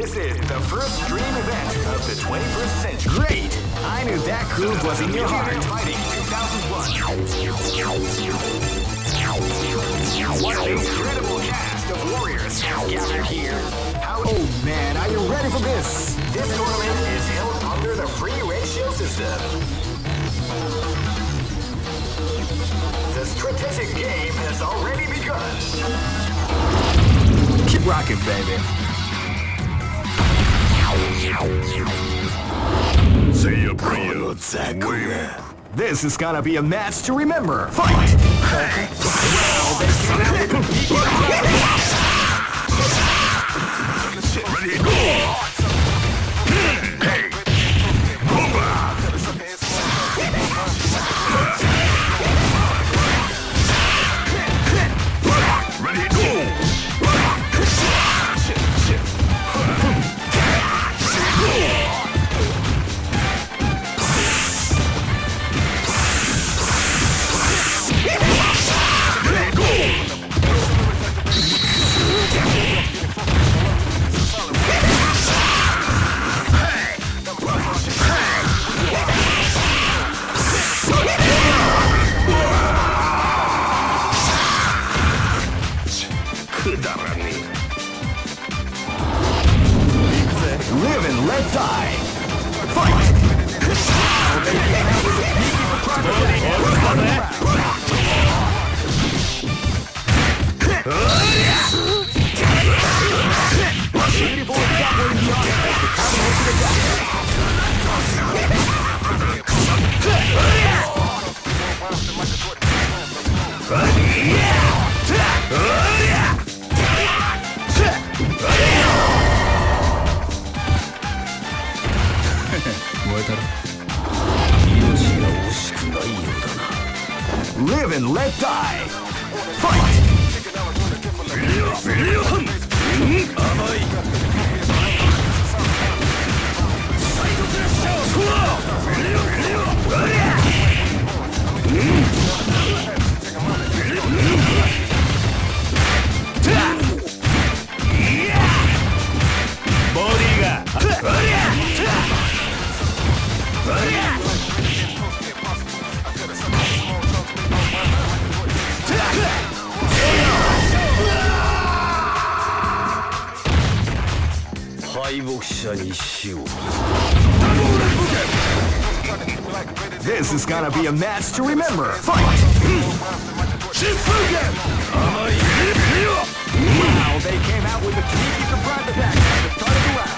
This is the first dream event of the 21st century. Great! I knew that groove was in your heart. Fighting 2001. What an incredible cast of warriors has gathered here. Oh man, are you ready for this? This tournament is held under the free ratio system. The strategic game has already begun. Keep rocking, baby. Say your prayers. This is gonna be a match to remember. Fight! Ready, go! Hey! Ready, go! Live and let die. Fight! Live and let die. Fight! This is gonna be a match to remember. Fight! Wow, they came out with a sneaky surprise attack at the start of the round.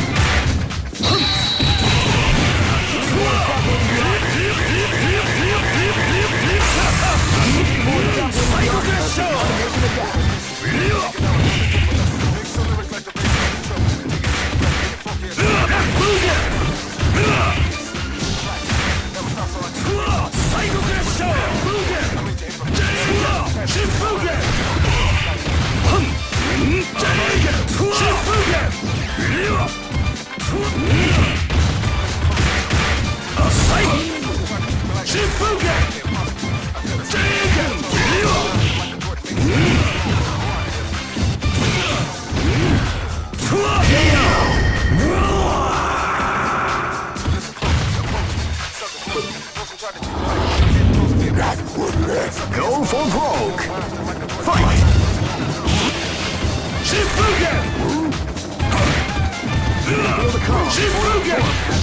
Go for broke! Fight! Shifugen! Shifugen!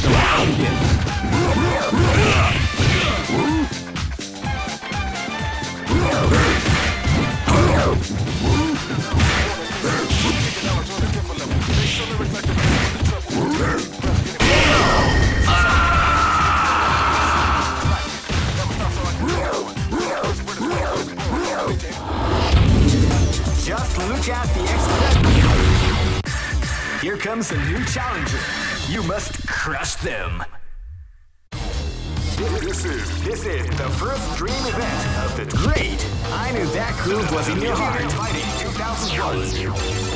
Just look at the expression. Here comes a new challenger. You must crush them. This is the first dream event of the... Great! I knew that groove was in your heart. Fighting 2001.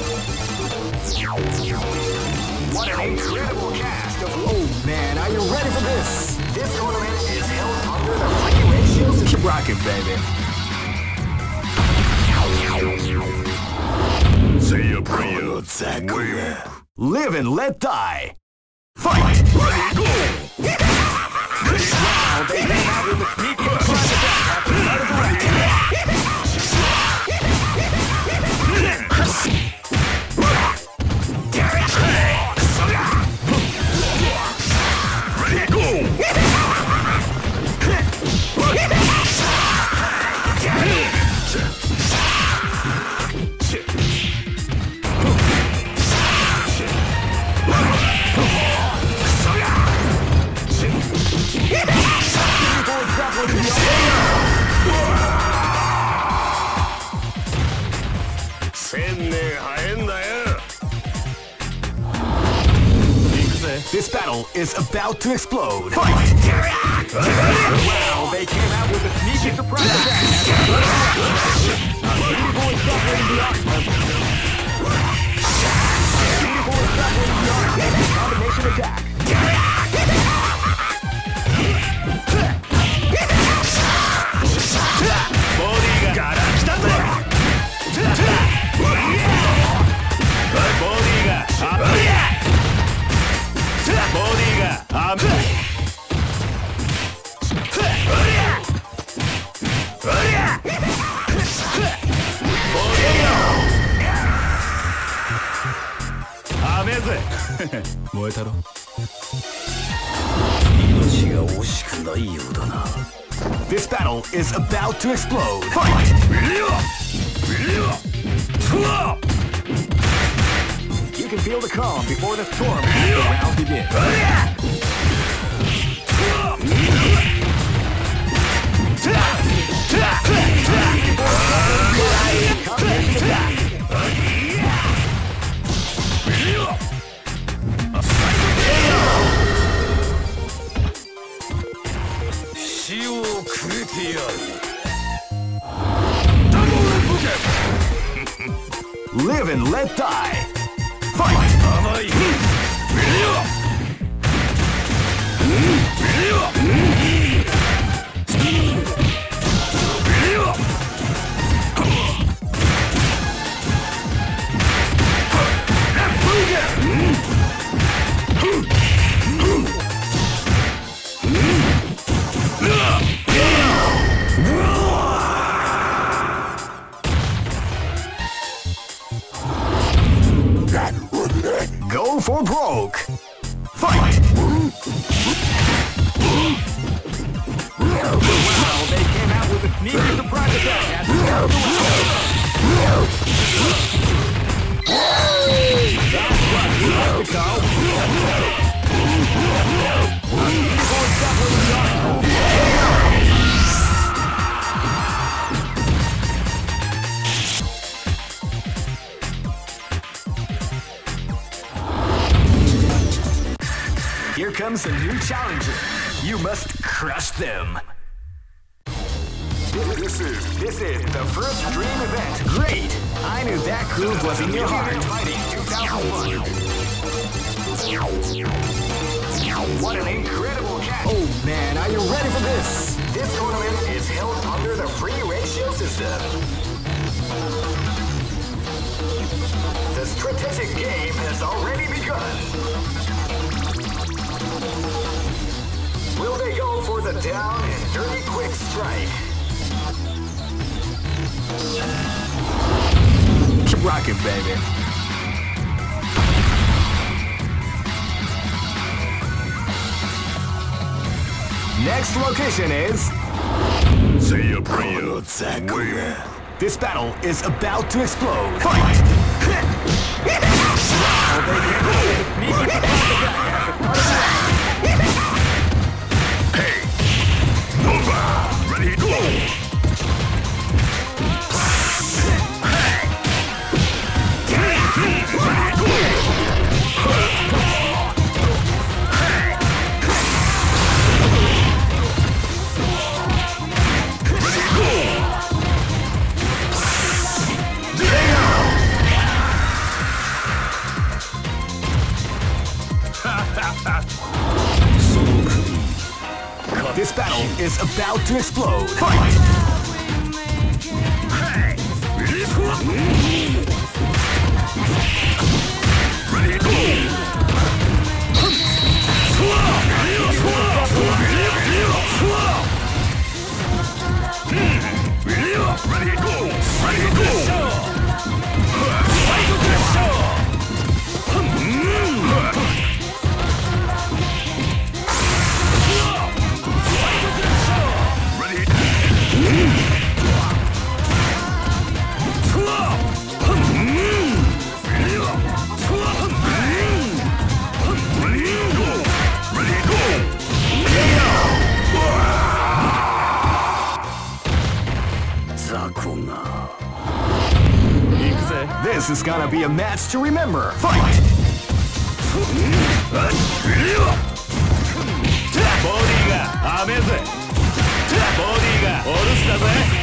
What an incredible cast of... Oh man, are you ready for this? This tournament is held under the free ratio system. Keep rocking, baby. Say Live and let die. Fight! Ready, go! This round, they came out with a sneaky surprise attack at the start of the round. Ready, go! This battle is about to explode. Fight! Wow, they came out with a sneaky surprise attack. Beautiful is separating the arm. Beautiful is separating the arm. Combination attack. Bodyが来たぜ。Bodyがアップ。ボディがアップ。燃えたろ。命が惜しくないようだな。This battle is about to explode. Fight! You can feel the calm before the storm as the round begins. Live and let die. Fight! Go for broke. Fight! Wow, they came out with a sneaky surprise attack at the start of the round. That's what we like to call. Here comes a new challenger. You must crush them. This is the first dream event. Great! I knew that groove was in your heart. Fighting 2001. What an incredible catch! Oh man, are you ready for this? This tournament is held under the free ratio system. The strategic game has already begun. Will they go for the down and dirty quick strike? Keep rocking, baby. Next location is... Say a prayer, Zachary. This battle is about to explode. Fight! Hey! Nova! Ready, go! This battle is about to explode. Fight! This is gonna be a match to remember. Fight! ボディが雨ぜ。ボディがお留守だぜ。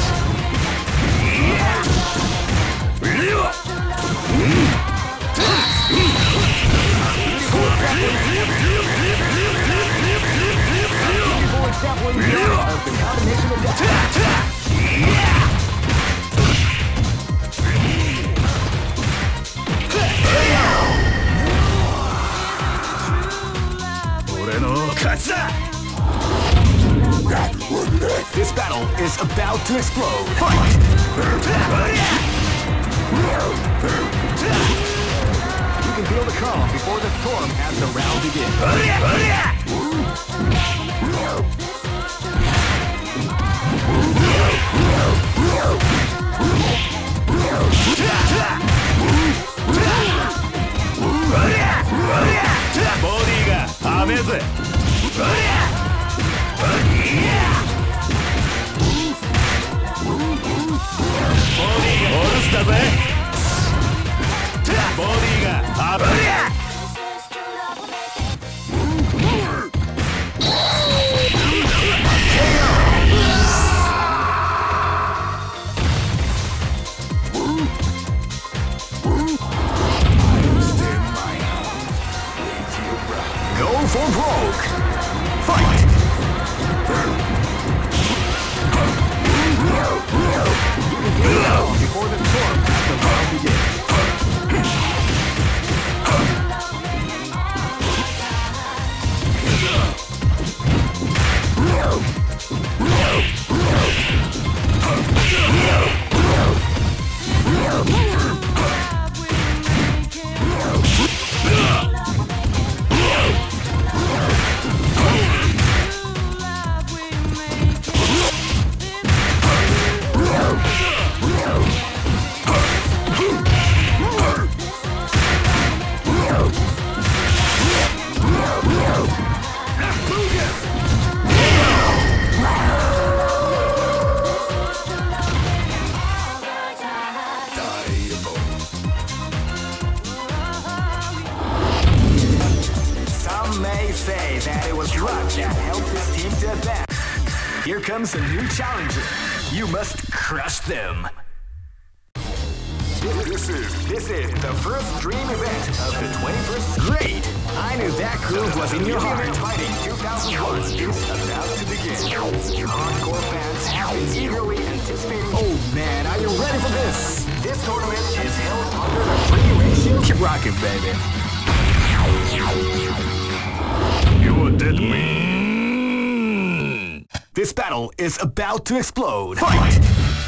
俺の勝ちだ。This battle is about to explode. Fight! You can feel the calm before the storm as the round begins. Body が雨ぜ。お留守だぜ。ボディが危ねえ。Go for broke. Fight. Before the storm as the round begins. Say that it was luck that helped this team to advance. Here comes a new challenger. You must crush them. This is the first dream event of the 21st. Great! I knew that groove was in your heart. Fighting 2001 is about to begin. Hardcore fans have been eagerly anticipating. Oh man, are you ready for this? This tournament is held under the free ratio. Keep rocking, baby. You're dead man. This battle is about to explode. Fight!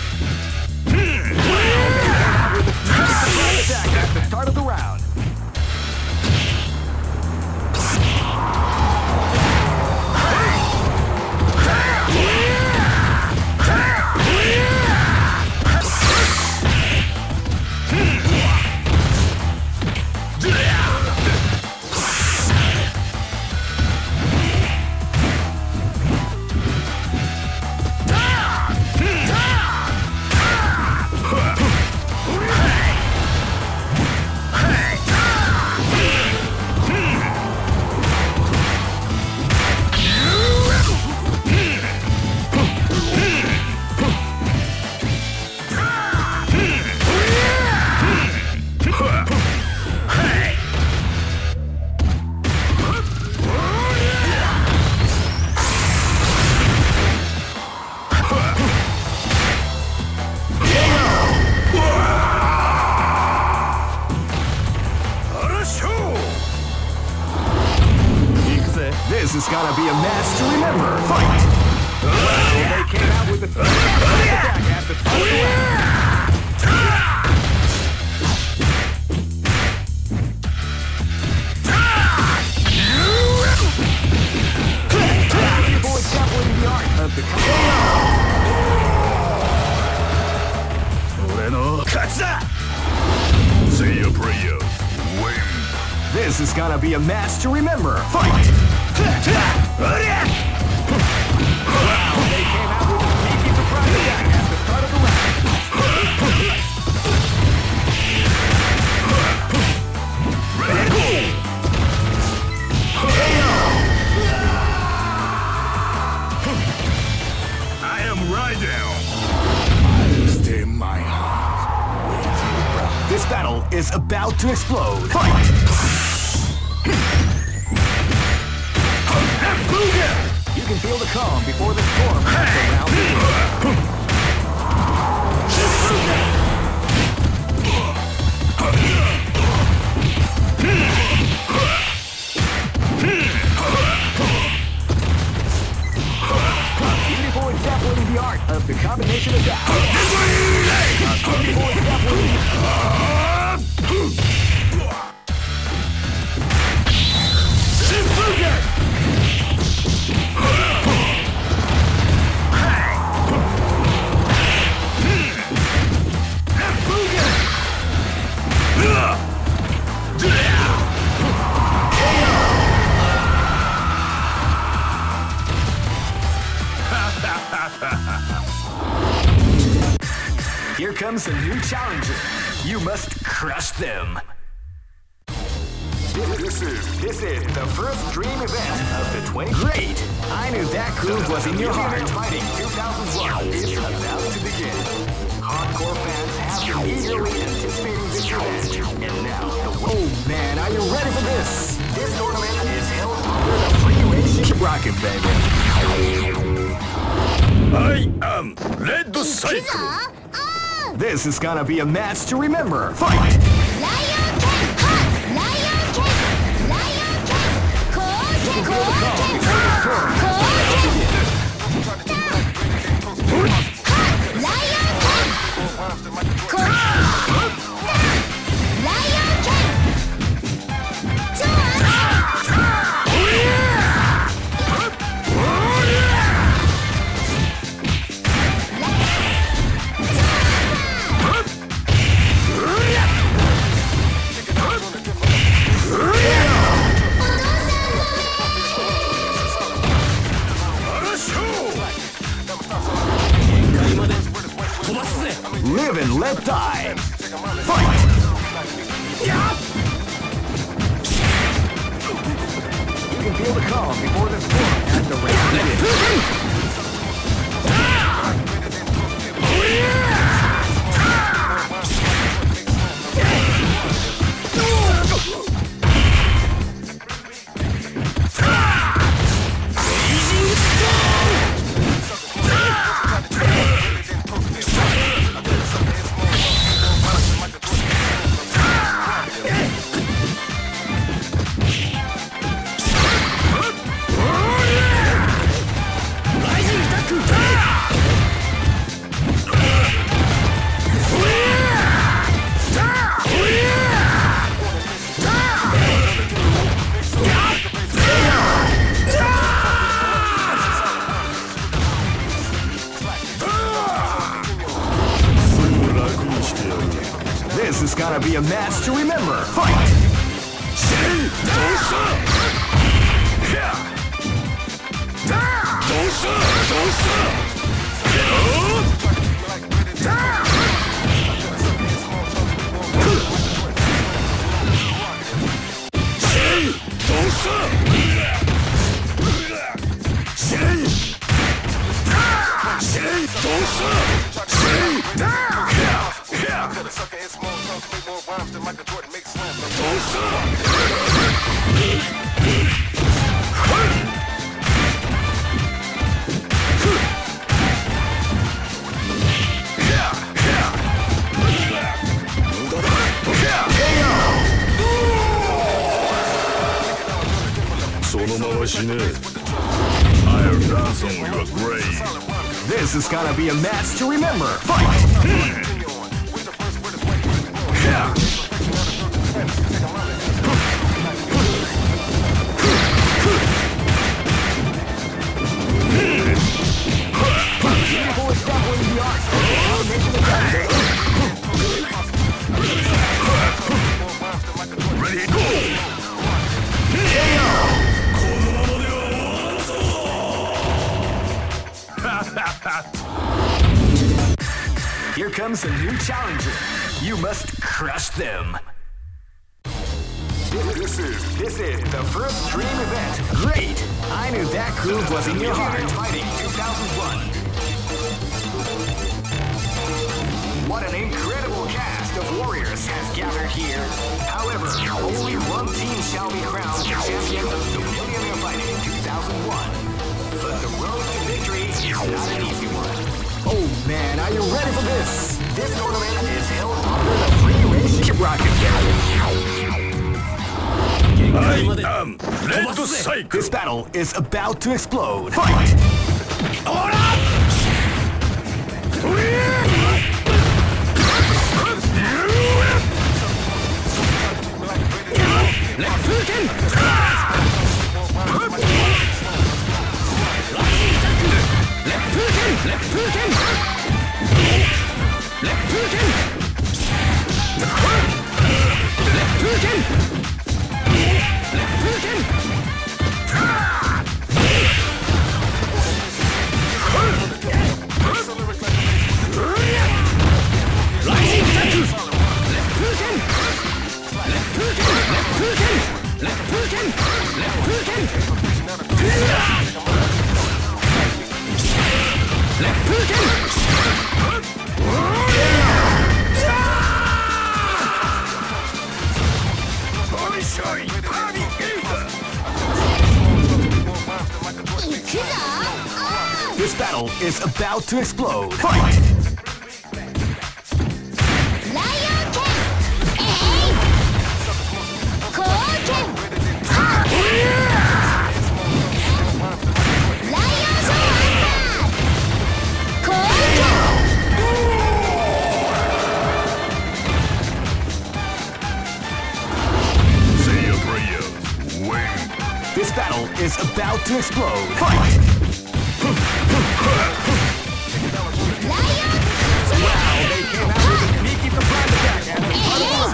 Attack at the start of the round. This is gonna be a match to remember. Fight! They came out with the attack at the start of the People exampling the art of the Say your prayer. Win. This is gonna be a match to remember. Fight! Wow, they came out with a sneaky surprise attack at the start of the round. is about to explode. Fight! You can feel the calm before the storm as the round begins. Beautiful example in the art of the combination attack. Beautiful example in Here comes a new challenger. You must crush them. This is the first dream event of the 20. Great! I knew that groove was in your heart. Fighting 2001 is about to begin. Hardcore fans have been eagerly anticipating this event, and now oh man, are you ready for this? This tournament is held under the free-ratio. Keep rocking, baby. I am Red Cycle. This is gonna be a match to remember. Fight! Live and let die. Fight! You can feel the calm before the storm at the round begins. This is gonna be a match to remember. Fight! I'll dance on your grave. This is gonna be a match to remember. Fight! Ready, go! Here comes a new challenger. You must crush them. This is the first dream event. Great! I knew that groove was in your heart. Fighting 2001. What an incredible cast of warriors has gathered here. However, only one team shall be crowned the champion of the Millionaire Fighting 2001. But the road to victory is not an easy one. Oh man, are you ready for this? This tournament is held under the free ratio. Keep rocking, I am Red Cycle. This battle is about to explode. Fight! This battle is about to explode. Fight! This battle is about to explode. Fight! Wow, they came out with a sneaky surprise attack and they run around.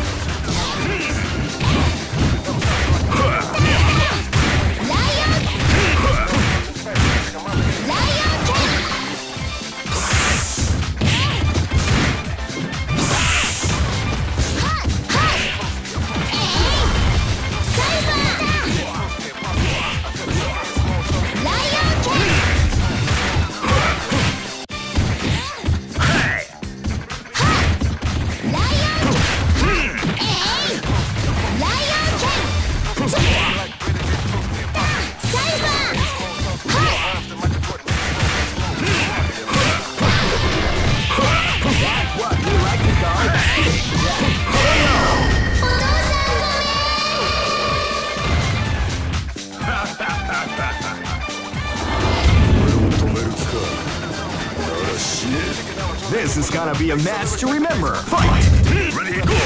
This is gonna be a match to remember. Fight! Ready, go!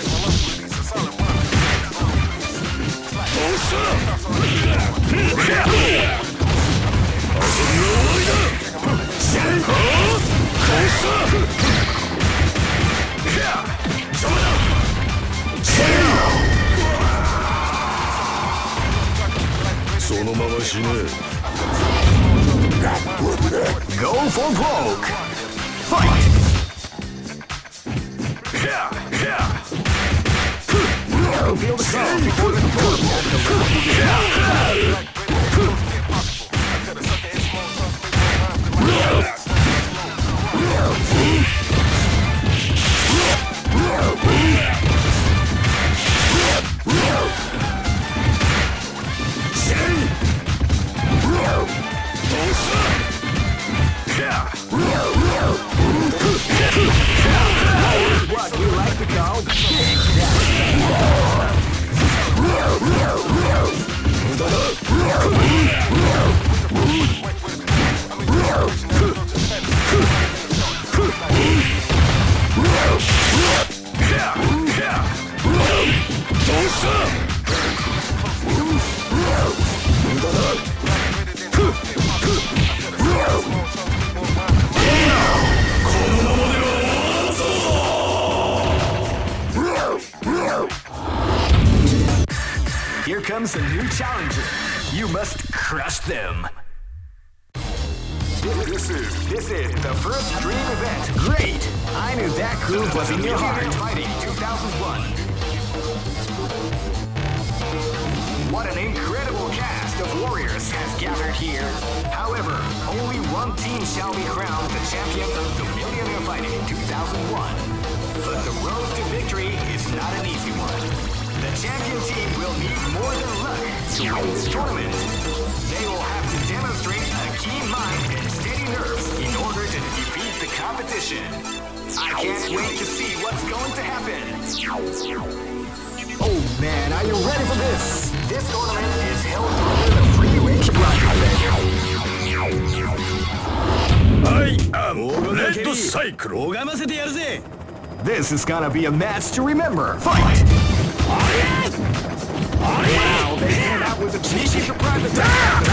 Go for broke! Fight! Feel the call before the storm has what we like to call Big Here comes a new challenger. You must crush them. This is the first dream event. Great! I knew that groove was in your heart. Fighting 2001. What an incredible cast of warriors has gathered here. However, only one team shall be crowned the champion of the Millionaire Fighting 2001. But the road to victory is not an easy one. The champion team will need more than luck to win this tournament. They will have to demonstrate a keen mind and steady nerves in order to defeat the competition. I can't wait to see what's going to happen. Oh man, are you ready for this? This tournament is held under the free range broadcast. I am Red Cycle. This is gonna be a match to remember. Fight! Wow, they came out with a cheeky surprise attack.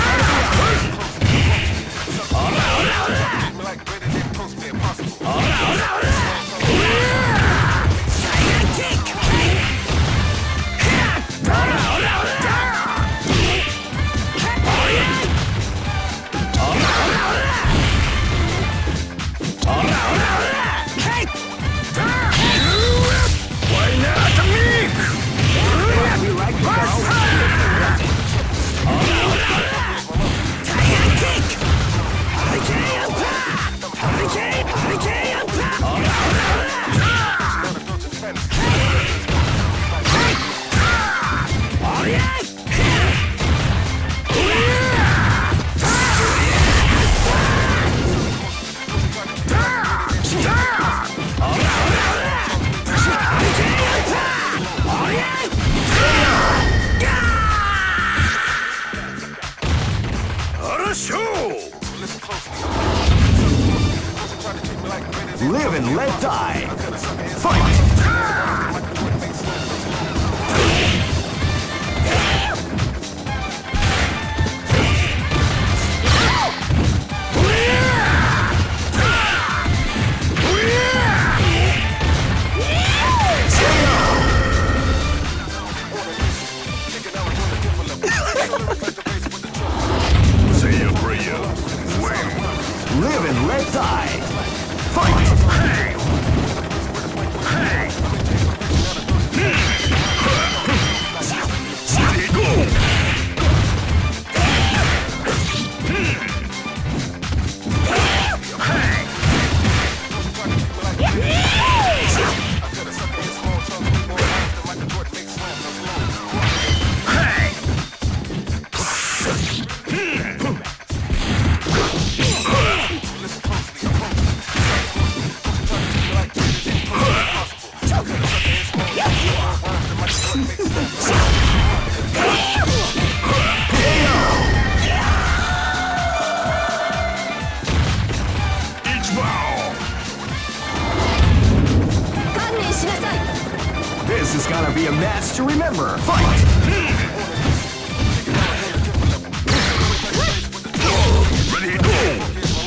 Live and let die. Fight! Say a prayer. Live and let die. Fight! This is gonna be a match to remember. Fight! Ready, go!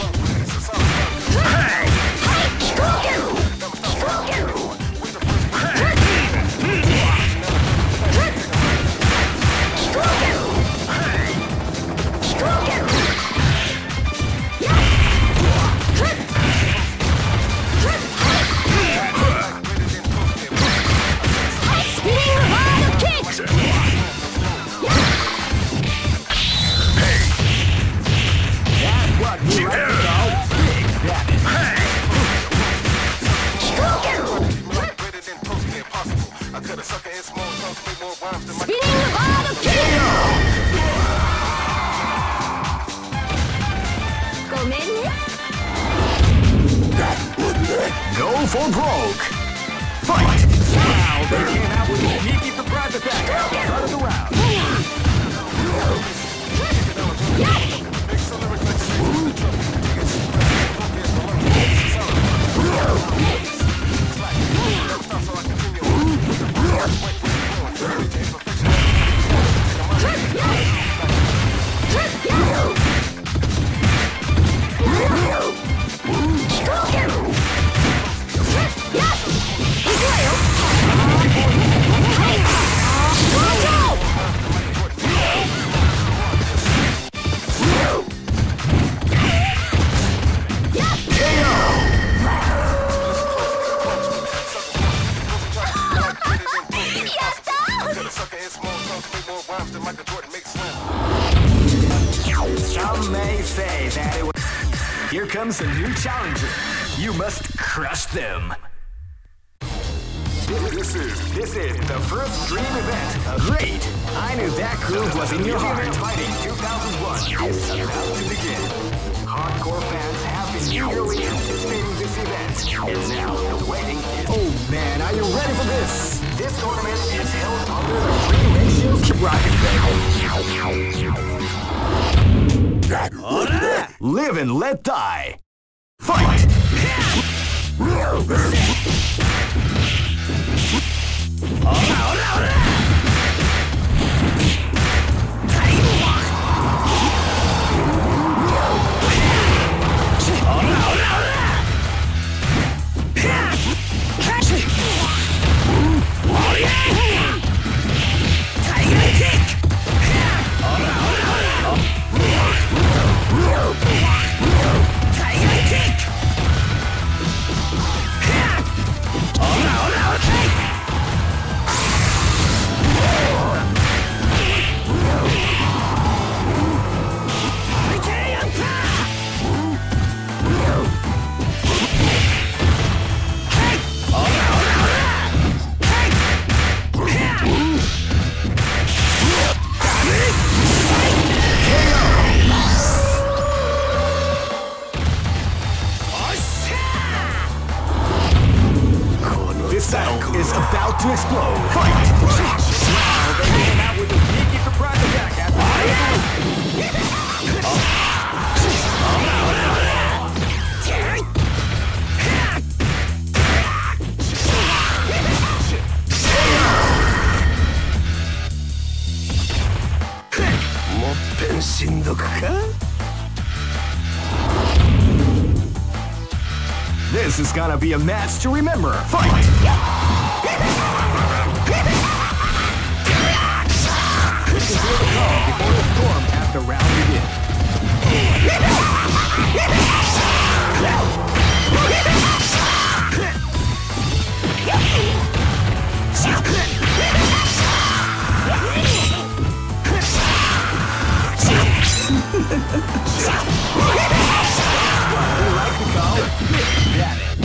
Go for broke. Fight! Wow, they came out with a sneaky surprise attack at the start of the round. Some may say that it was... Here comes a new challenger. You must crush them. This is the first dream event. Great! I knew that groove was in your heart. Fighting 2001 is about to begin. Hardcore fans have been eagerly anticipating this event, and now the waiting is... Oh man, are you ready for this? This tournament is held under the free ratios. Keep rocking, baby. Live and let die. Fight! This battle is about to explode. Fight! Wow, they came out with a sneaky surprise attack after This is gonna be a match to remember. Fight! This is where the calm before the storm as the round begins. We like to call that it.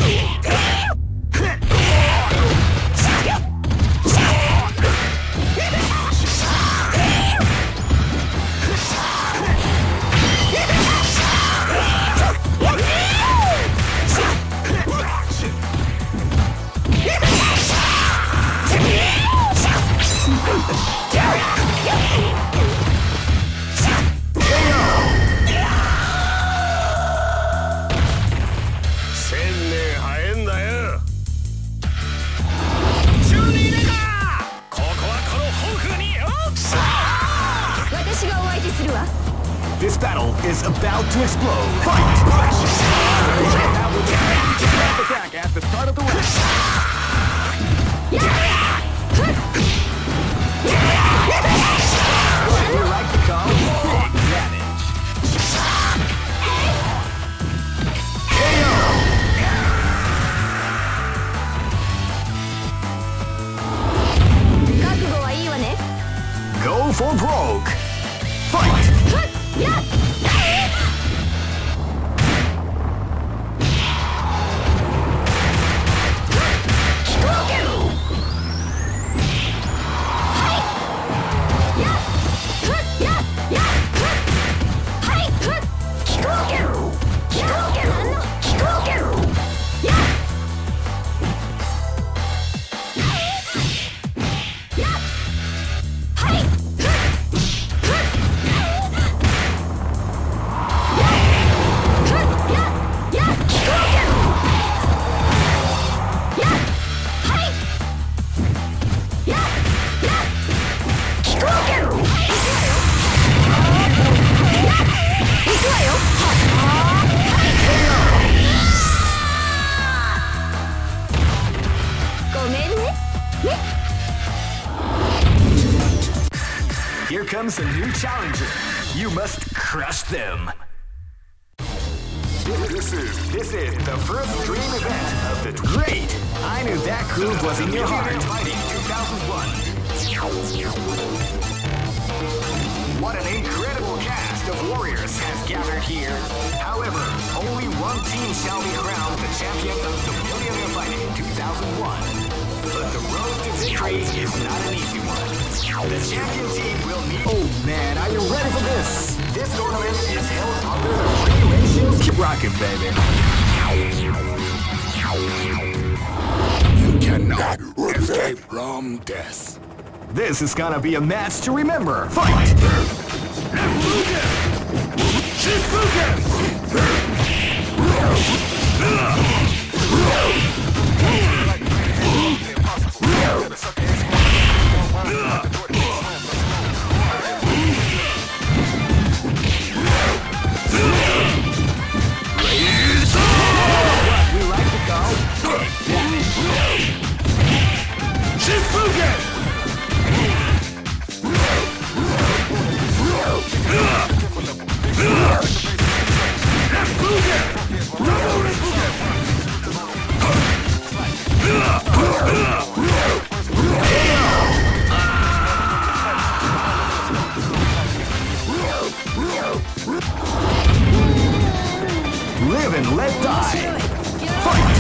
This battle is about to explode. Fight! That was a attack at the start of the round. What we like to call big damage. KO! Go for broke. Fight! Here comes a new challenger. You must crush them. This is the first dream event of the... Great! I knew that groove was in your heart. Fighting 2001. What an incredible cast of warriors has gathered here. However, only one team shall be crowned the champion of the Millionaire Fighting 2001. But the road to victory is not an easy one. The champion team will need... Oh man, are you ready for this? This tournament is held under the free ratios. Keep rocking, baby. You cannot escape from death. This is gonna be a match to remember. Fight! We like to go. Live and let die. Fight!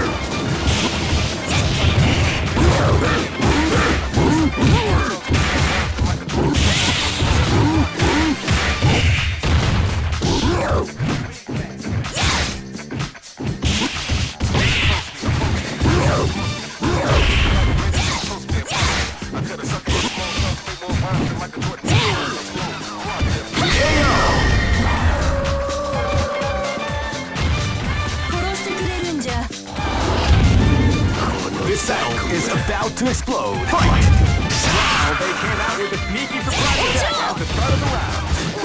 This battle is about to explode. Fight! Wow, they came out with a sneaky surprise attack at the start of the round.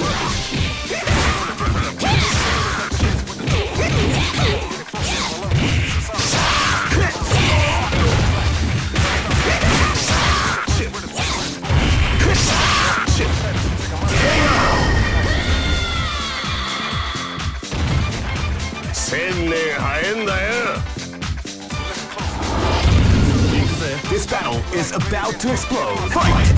This battle is about to explode. Fight!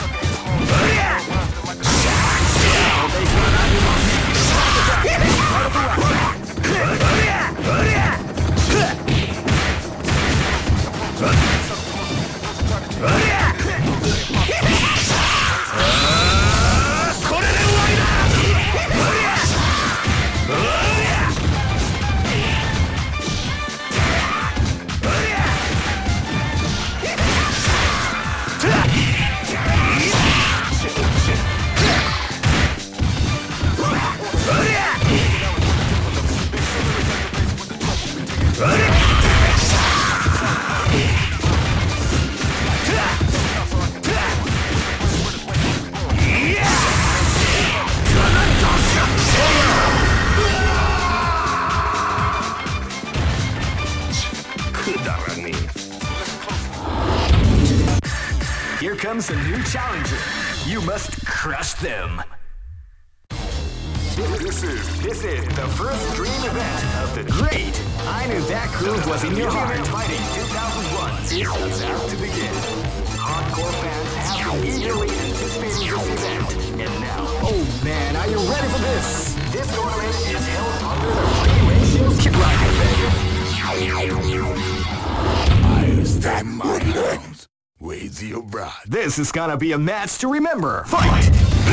Here comes a new challenger. You must crush them. This is the first dream event of the great. I knew that groove was in your heart. Fighting 2001 is about to begin. Hardcore fans have been eagerly anticipating this event. And now, oh man, are you ready for this? This tournament is held under the free ratios. Keep rocking, baby. I'll stand my ground with your bride. This is gonna be a match to remember. Fight!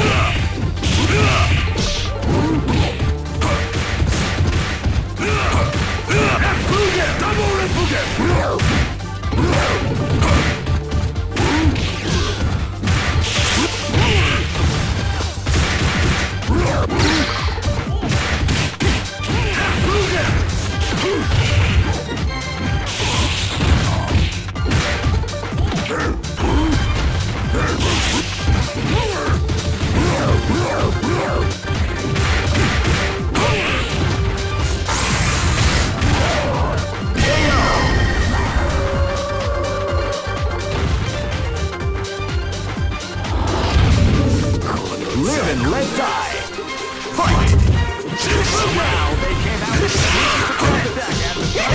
Live and let die. Fight! Wow, they came out with a surprise attack at the start of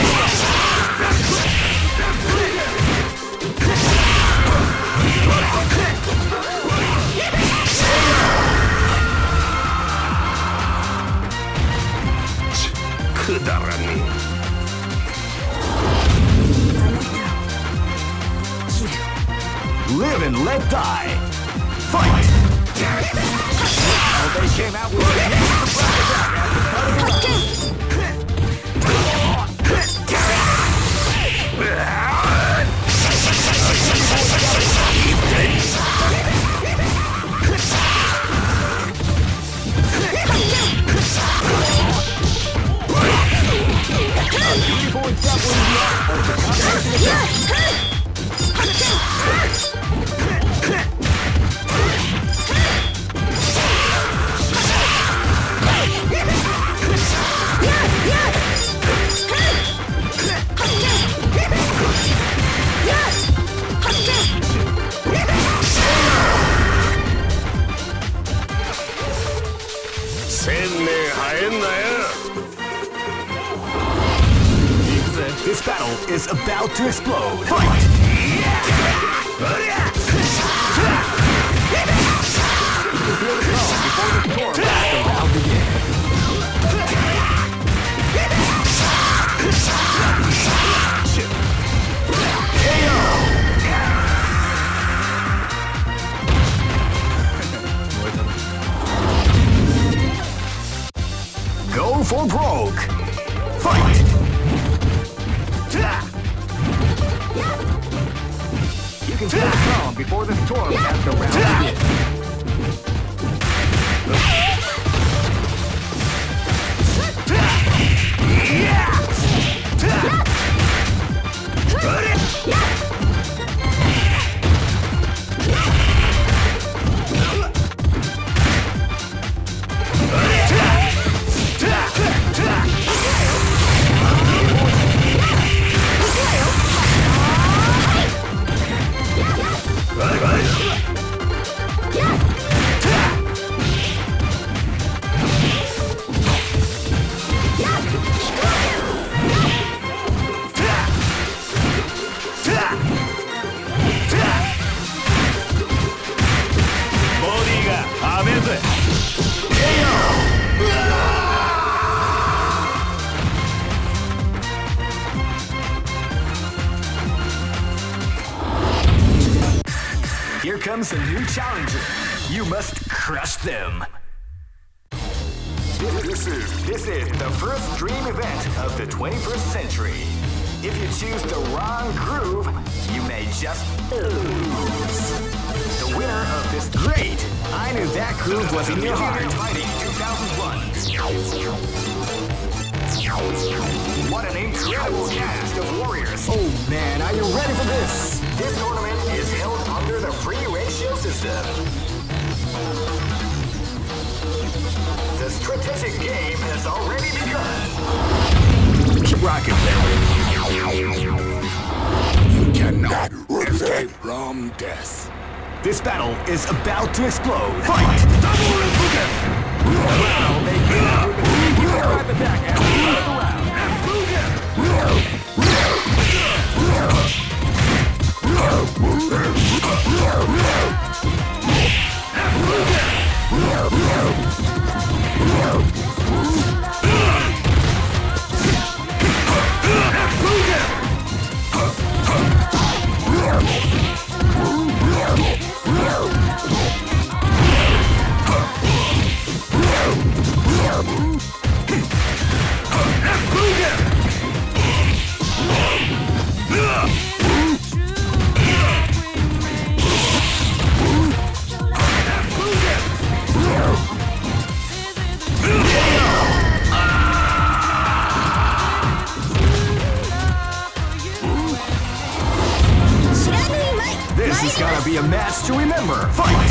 the round. and let die. Fight! Well, they came out with a This battle is about to explode. Fight! Go for broke. Fight! You can stand calm before the storm has the round begin. Here comes a new challenger. You must crush them. This is the first dream event of the 21st century. If you choose the wrong groove, you may just lose. The winner of this great, I knew that groove was in your heart. Fighting 2001. What an incredible cast of warriors. Oh man, are you ready for this? This tournament is held under the free ratio system. The strategic game has already begun. Keep rocking, baby. You cannot escape from death. This battle is about to explode. Fight! Double Hadouken! Wow, they came out with a sneaky surprise attack at the start of the round. This is gonna be a match to remember. Fight!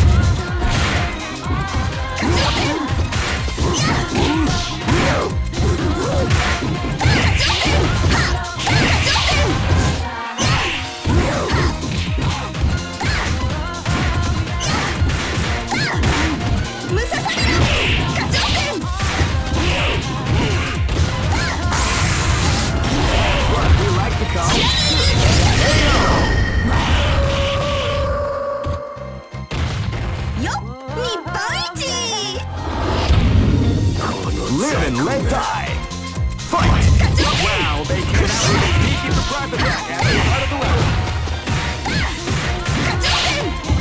Live and let die. Fight! Wow, they came out with a sneaky surprise attack at the start of the round.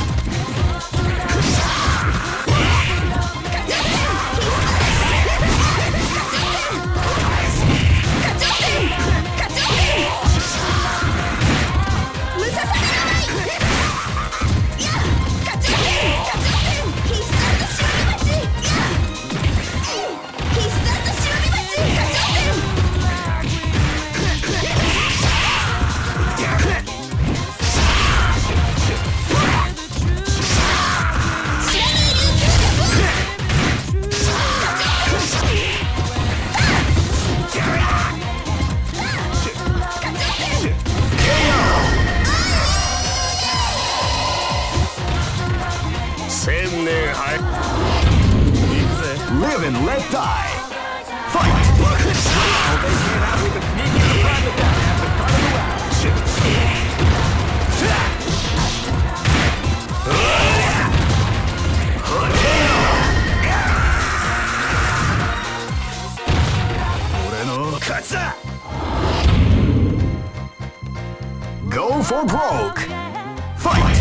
ねえ。はい。行くぜ。 Live and let die. Fight. Go for broke. Fight.